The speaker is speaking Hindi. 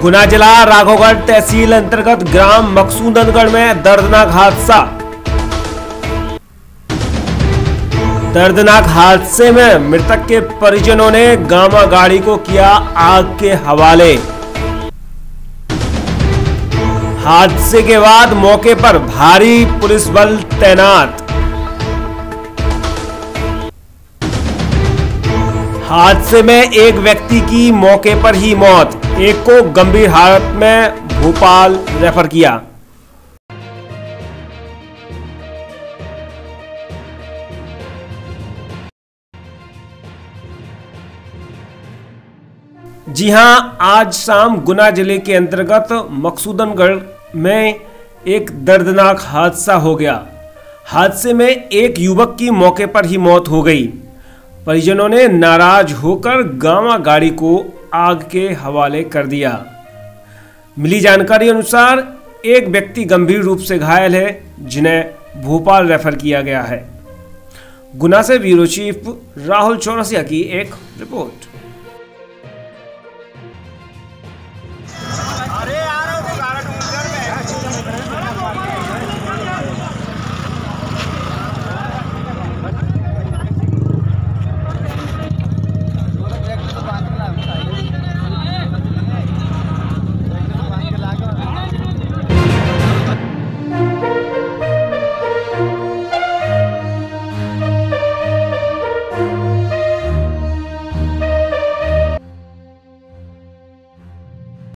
गुना जिला राघोगढ़ तहसील अंतर्गत ग्राम मकसूदनगढ़ में दर्दनाक हादसा। दर्दनाक हादसे में मृतक के परिजनों ने गामा गाड़ी को किया आग के हवाले। हादसे के बाद मौके पर भारी पुलिस बल तैनात। हादसे में एक व्यक्ति की मौके पर ही मौत, एक को गंभीर हालत में भोपाल रेफर किया। जी हां, आज शाम गुना जिले के अंतर्गत मकसूदनगढ़ में एक दर्दनाक हादसा हो गया। हादसे में एक युवक की मौके पर ही मौत हो गई। परिजनों ने नाराज होकर गामा गाड़ी को आग के हवाले कर दिया। मिली जानकारी अनुसार एक व्यक्ति गंभीर रूप से घायल है, जिन्हें भोपाल रेफर किया गया है। गुना से ब्यूरो चीफ राहुल चौरसिया की एक रिपोर्ट।